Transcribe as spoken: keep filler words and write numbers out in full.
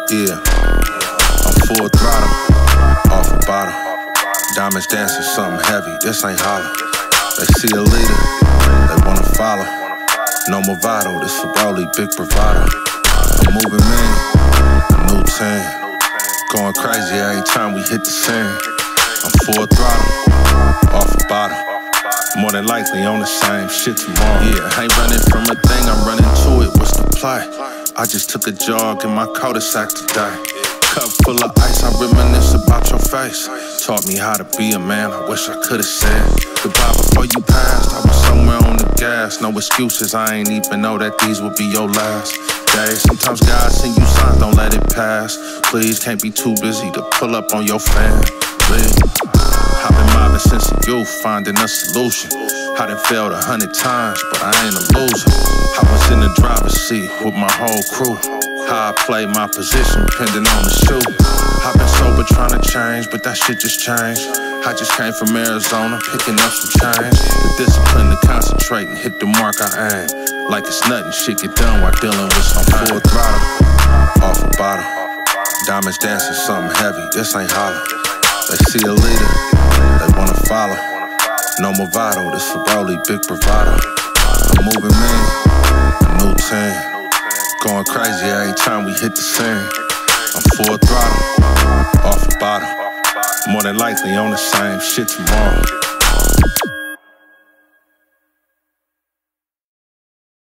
Yeah, I'm full throttle, off a bottle. Diamonds dancing, something heavy, this ain't hollow. They see a leader, they wanna follow. No more vital, this Throttle, big bravado. A moving man, a new team. Going crazy every time we hit the scene. I'm full throttle, off a bottle. More than likely on the same shit tomorrow. Yeah, I ain't running from a thing, I'm running to it, what's the play? I just took a jog in my cul-de-sac today. Cup full of ice, I reminisce about your face. Taught me how to be a man, I wish I could've said goodbye before you passed. I was somewhere on the gas, no excuses, I ain't even know that these would be your last days. Sometimes God send you signs, don't let it pass. Please, can't be too busy to pull up on your family. I've been mobbing since a youth, finding a solution. I done failed a hundred times, but I ain't a loser. I was in the driver's seat with my whole crew. How I play my position, depending on the shoe. I've been sober trying to change, but that shit just changed. I just came from Arizona, picking up some change. The discipline to concentrate and hit the mark I aim. Like it's nothing, shit get done while dealing with some full throttle, off a bottle. Diamonds dancing, something heavy, this ain't hollow. They see a leader, they wanna follow. No more vital, this Throttle, big bravado. A moving man, a new team. Going crazy every time we hit the scene. I'm full throttle, off a bottle. More than likely on the same shit tomorrow.